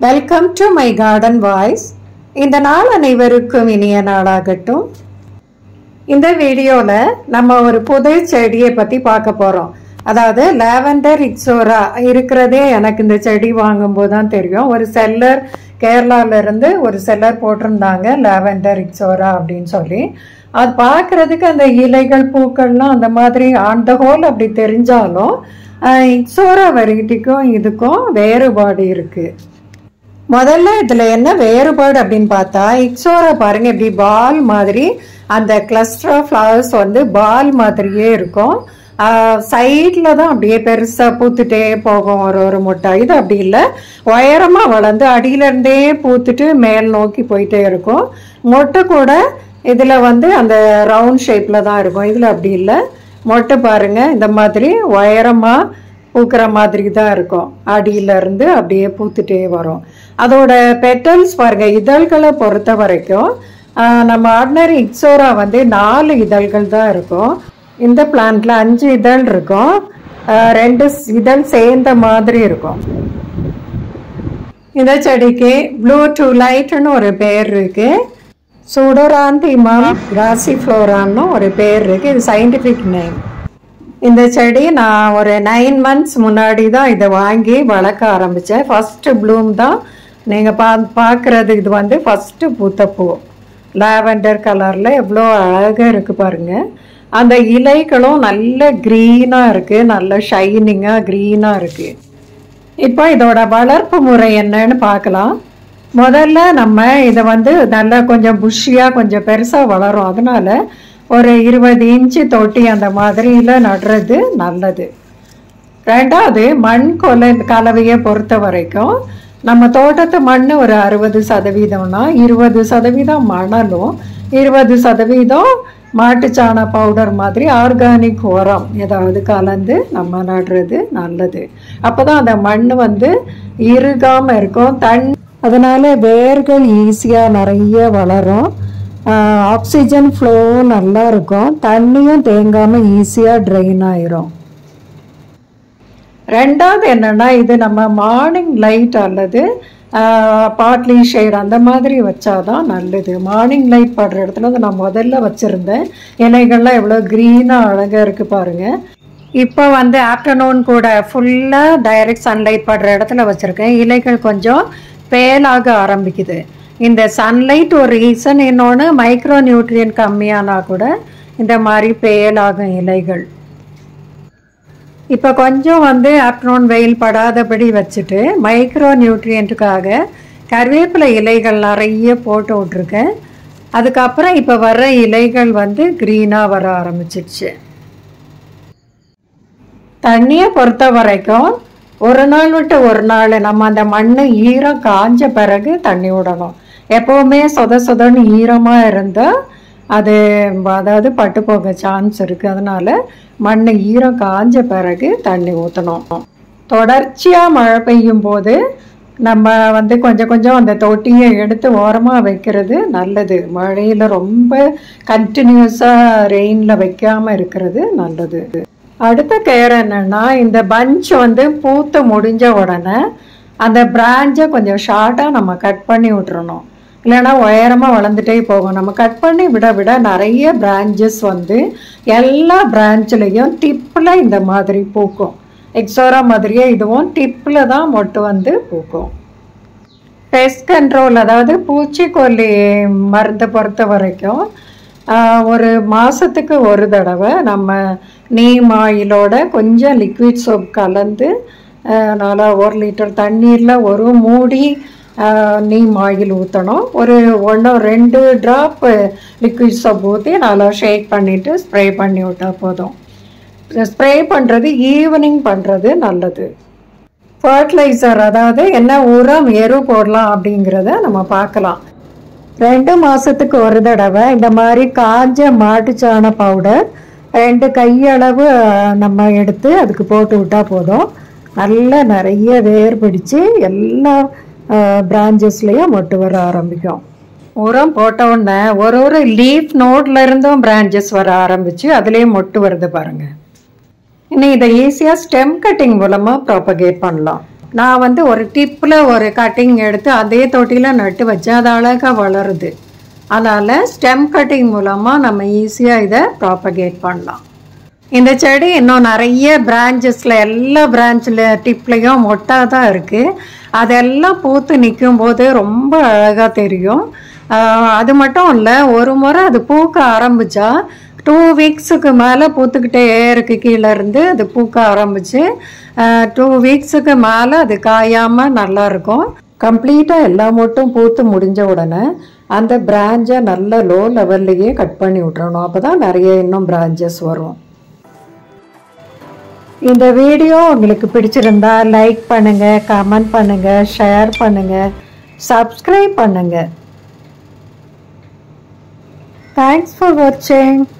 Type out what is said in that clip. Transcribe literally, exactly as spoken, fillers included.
Welcome to my garden voice. இந்த நாள் அனைவருக்கும் இனிய நாளாகட்டும். இந்த வீடியோவில் நம்ம ஒரு புது செடியை பற்றி பார்க்க போகிறோம். அதாவது லாவெண்டர் இக்ஸோரா இருக்கிறதே எனக்கு இந்த செடி வாங்கும்போது தான் தெரியும். ஒரு செல்லர் கேரளாவிலேருந்து ஒரு செல்லர் போட்டிருந்தாங்க லாவெண்டர் இக்ஸோரா அப்படின்னு சொல்லி. அது பார்க்குறதுக்கு அந்த இலைகள் பூக்கள்லாம் அந்த மாதிரி ஆன் த ஹோல் அப்படி தெரிஞ்சாலும் இக்ஸோரா வெரைட்டிக்கும் இதுக்கும் வேறுபாடு இருக்குது. முதல்ல இதில் என்ன வேறுபாடு அப்படின்னு பார்த்தா, இக்ஸோரா பாருங்கள் இப்படி பால் மாதிரி அந்த கிளஸ்டர் ஆஃப் ஃப்ளவர்ஸ் வந்து பால் மாதிரியே இருக்கும். சைடில் தான் அப்படியே பெருசாக பூத்துட்டே போகும் ஒரு ஒரு முட்டை. இது அப்படி இல்லை, உயரமாக வளர்ந்து அடியிலேருந்தே பூத்துட்டு மேல் நோக்கி போயிட்டே இருக்கும். மொட்டை கூட இதில் வந்து அந்த ரவுண்ட் ஷேப்பில் தான் இருக்கும். இதில் அப்படி இல்லை, மொட்டை பாருங்கள் இந்த மாதிரி உயரமாக பூக்கிற மாதிரி தான் இருக்கும். அடியிலேருந்து அப்படியே பூத்துட்டே வரும். அதோட பெட்டல்ஸ் பாருங்கள், இதழ்களை பொறுத்த வரைக்கும் நம்ம ஆர்டினரி இக்ஸோரா வந்து நாலு இதழ்கள் தான் இருக்கும். இந்த பிளான்ட்ல அஞ்சு இதழ் இருக்கும், ரெண்டு இதழ் சேர்ந்த மாதிரி இருக்கும். இந்த செடிக்கு ப்ளூ twilight-னு ஒரு பேர் இருக்கு. சூடோராந்திமம் கிராசிஃப்ளோரான்னு ஒரு பேர் இருக்கு. இது சயின்டிஃபிக் நேம். இந்த செடி நான் ஒரு நைன் மந்த்ஸ் முன்னாடி தான் இதை வாங்கி வளர்க்க ஆரம்பித்தேன். ஃபஸ்ட்டு ப்ளூம் தான் நீங்கள் பா பார்க்குறது. இது வந்து ஃபஸ்ட்டு பூத்த பூ லாவெண்டர் கலரில் எவ்வளோ அழகாக இருக்குது பாருங்கள். அந்த இலைகளும் நல்ல க்ரீனாக இருக்குது, நல்ல ஷைனிங்காக க்ரீனாக இருக்குது. இப்போ இதோட வளர்ப்பு முறை என்னன்னு பார்க்கலாம். முதல்ல நம்ம இதை வந்து நல்லா கொஞ்சம் புஷ்ஷியாக கொஞ்சம் பெருசாக வளரும். அதனால் ஒரு இருபது இன்ச்சு தொட்டி அந்த மாதிரியில் நடுறது நல்லது. ரெண்டாவது, மண் கொலை கலவையை பொறுத்த வரைக்கும் நம்ம தோட்டத்து மண் ஒரு அறுபது சதவீதம்னா இருபது சதவீதம் மணலும் இருபது சதவீதம் மாட்டுச்சாண பவுடர் மாதிரி ஆர்கானிக் உரம் ஏதாவது கலந்து நம்ம நடுறது நல்லது. அப்போ தான் அந்த மண் வந்து இறுகாமல் இருக்கும். தண்ணி அதனால வேர்கள் ஈஸியாக நிறைய வளரும். ஆக்சிஜன் ஃப்ளோவும் நல்லா இருக்கும். தண்ணியும் தேங்காமல் ஈஸியாக ட்ரெயின் ஆயிரும். ரெண்டாவது என்னென்னா, இது நம்ம மார்னிங் லைட் அல்லது பார்ட்லி ஷேட் அந்த மாதிரி வச்சாதான் நல்லது. மார்னிங் லைட் படுற இடத்துல வந்து நான் முதல்ல வச்சுருந்தேன். இலைகள்லாம் எவ்வளோ க்ரீனாக அழகாக இருக்குது பாருங்கள். இப்போ வந்து ஆஃப்டர்நூன் கூட ஃபுல்லாக டைரக்ட் சன்லைட் படுற இடத்துல வச்சுருக்கேன். இலைகள் கொஞ்சம் பேலாக ஆரம்பிக்குது. இந்த சன்லைட் ஒரு ரீசன். இன்னொன்று, மைக்ரோ நியூட்ரியன் கம்மியானா கூட இந்த மாதிரி பேலாகும் இலைகள். இப்போ கொஞ்சம் வந்து ஆஃப்டர்நூன் வெயில் படாதபடி வச்சுட்டு மைக்ரோ நியூட்ரியன்ட்டுக்காக கருவேப்பிலை இலைகள் நிறைய போட்டு விட்ருக்கேன். அதுக்கப்புறம் இப்போ வர்ற இலைகள் வந்து க்ரீனாக வர ஆரம்பிச்சிடுச்சு. தண்ணியை பொறுத்த வரைக்கும் ஒரு நாள் விட்டு ஒரு நாள் நம்ம அந்த மண் ஈரம் காஞ்ச பிறகு தண்ணி விடணும். எப்போவுமே சொத சொதன்னு ஈரமாக இருந்தால் அது அதாவது பட்டு போக சான்ஸ் இருக்குது. அதனால் மண் ஈரம் காஞ்ச பிறகு தண்ணி ஊற்றணும். தொடர்ச்சியாக மழை பெய்யும் போது நம்ம வந்து கொஞ்சம் கொஞ்சம் அந்த தொட்டியை எடுத்து ஓரமாக வைக்கிறது நல்லது. மழையில் ரொம்ப கண்டினியூஸாக ரெயினில் வைக்காமல் இருக்கிறது நல்லது. அடுத்த கேர் என்னென்னா, இந்த பஞ்ச் வந்து பூத்து முடிஞ்ச உடனே அந்த பிரான்ச்சை கொஞ்சம் ஷார்ட்டாக நம்ம கட் பண்ணி விட்டுறணும். இல்லைன்னா உயரமாக வளர்ந்துட்டே போகும். நம்ம கட் பண்ணி விட விட நிறைய பிரான்ச்சஸ் வந்து எல்லா பிரான்ச்லேயும் டிப்பில் இந்த மாதிரி பூக்கும். எக்ஸோரா மாதிரியே இதுவும் டிப்பில் தான் மொட்டு வந்து பூக்கும். பெஸ்ட் கண்ட்ரோல் அதாவது பூச்சிக்கொல்லி மருந்தை பொறுத்த வரைக்கும் ஒரு மாதத்துக்கு ஒரு தடவை நம்ம நீம் ஆயிலோட கொஞ்சம் லிக்விட் சோப் கலந்து நல்லா ஒரு லிட்டர் தண்ணீரில் ஒரு மூடி நீம் ஆயில் ஊற்றணும். ஒரு ஒன்று ரெண்டு ட்ராப் லிக்விட் சோப் ஊற்றி நல்லா ஷேக் பண்ணிவிட்டு ஸ்ப்ரே பண்ணி விட்டால் போதும். ஸ்ப்ரே பண்ணுறது ஈவினிங் பண்ணுறது நல்லது. ஃபர்டிலைசர் அதாவது என்ன உரம் எரு போடலாம் அப்படிங்கிறத நம்ம பார்க்கலாம். ரெண்டு மாதத்துக்கு ஒரு தடவை இந்த மாதிரி காஞ்ச மாட்டுச்சாண பவுடர் ரெண்டு கையளவு நம்ம எடுத்து அதுக்கு போட்டு விட்டால் போதும். நல்லா நிறைய வேர் பிடிச்சி எல்லா பிரான்ச்சஸ்லேயும் மொட்டு வர ஆரம்பிக்கும். உரம் போட்ட உடனே ஒரு ஒரு லீஃப் நோட்ல இருந்தும் பிரான்ச்சஸ் வர ஆரம்பித்து அதுலேயும் மொட்டு வருது பாருங்கள். இன்னும் இதை ஈஸியாக ஸ்டெம் கட்டிங் மூலமாக ப்ராப்பகேட் பண்ணலாம். நான் வந்து ஒரு டிப்பில் ஒரு கட்டிங் எடுத்து அதே தொட்டியில் நட்டு வச்சேன். அது அழகாக வளருது. அதனால் ஸ்டெம் கட்டிங் மூலமாக நம்ம ஈஸியாக இதை ப்ராப்பகேட் பண்ணலாம். இந்த செடி இன்னும் நிறைய பிரான்ச்சஸில் எல்லா பிரான்ச்சில் டிப்லேயும் மொட்டாக தான் இருக்குது. அதெல்லாம் பூத்து நிற்கும் போது ரொம்ப அழகாக தெரியும். அது மட்டும் இல்லை, ஒரு முறை அது பூக்க ஆரம்பித்தா டூ வீக்ஸுக்கு மேலே பூத்துக்கிட்டே இருக்கு. கீழே இருந்து அது பூக்க ஆரம்பித்து டூ வீக்ஸுக்கு மேலே அது காயாமல் நல்லாயிருக்கும். கம்ப்ளீட்டாக எல்லா மட்டும் பூத்து முடிஞ்ச உடனே அந்த பிரான்ச்சை நல்ல லோ லெவல்லையே கட் பண்ணி விட்றணும். அப்போ தான் நிறைய இன்னும் பிரான்ச்சஸ் வரும். இந்த வீடியோ உங்களுக்கு பிடிச்சிருந்தா லைக் பண்ணுங்கள், கமெண்ட் பண்ணுங்கள், ஷேர் பண்ணுங்கள், சப்ஸ்கிரைப் பண்ணுங்கள். தேங்க்ஸ் ஃபார் வாட்சிங்.